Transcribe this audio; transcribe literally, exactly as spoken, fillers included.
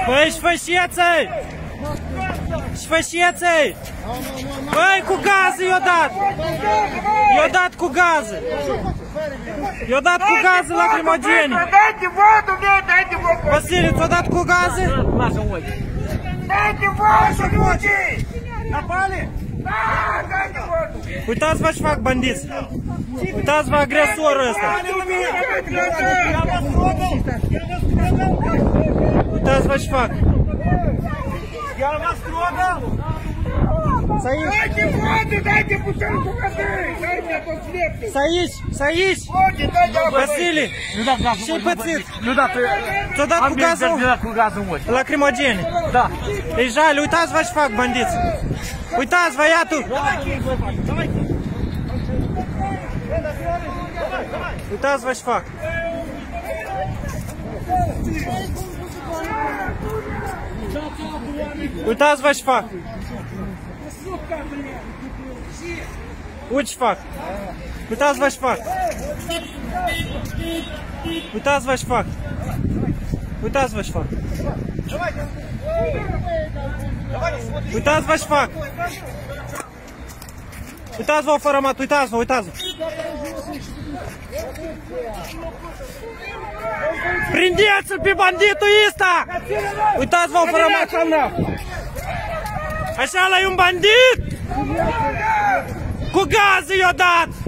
Băi, șfășieței! Șfășieței! Băi, cu gază i-o dat! I-o dat cu gază! I-o dat cu gază lacrimogene! Dайте воду мне, дайте воду! Vasile, ți-o dat cu gază? Дайте воду, люди! Напали? Да, дайте воду! Uitați-vă ce fac bandiți! Uitați-vă agresorul ăsta! Я вас трогал! Я вас трогал! Uitați-vă ce fac! Я вас трогал! Să aici! Дайте воду, дайте бутылку воды! Дайте посветку! Să aici! Să aici! Воду, дайте воду! Vasile! Ce-ai pățit? Nu da, Ți-o dat cu gazul? cu gazul în ochi. Lacrimogene! Da. E jale, uitați-vă ce fac bandiți! Uitați-vă, ia tu! Uitați-vă ce fac! Uitați-vă ce fac! Uite ce fac! Uitați-vă ce fac! Uitați-vă ce fac! Uitați-vă ce fac! Uitați-vă ce fac! Uitați-vă, fărămat, uitați-vă, uitați-vă! Prindeți-l pe banditul ăsta! Uitați-vă, fărămat! Așa ăla e un bandit! Cu gazul i-o dat!